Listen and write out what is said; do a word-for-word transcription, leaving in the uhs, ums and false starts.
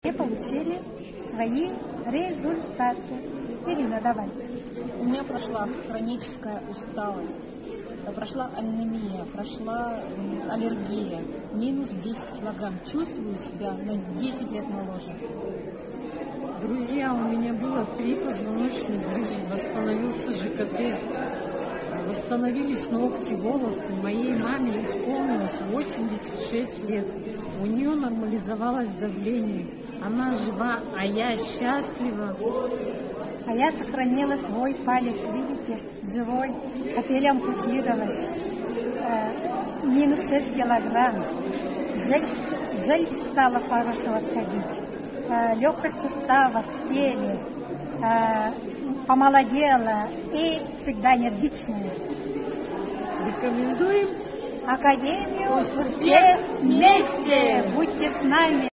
И получили свои результаты. Ирина, давай. У меня прошла хроническая усталость, прошла анемия, прошла аллергия, минус десять килограмм. Чувствую себя на десять лет моложе. Друзья, у меня было три позвоночных грыжи, восстановился ЖКТ, восстановились ногти, волосы. Моей маме исполнилось восемьдесят шесть лет. У нее нормализовалось давление. Она жива, а я счастлива. А я сохранила свой палец, видите, живой. Хотели ампутировать. Э, минус шесть килограмм. Желчь, желчь стала хорошо отходить. Э, легкость суставов в теле. Э, помолодела и всегда энергичная. Рекомендуем Академию «Успех вместе». Будьте с нами.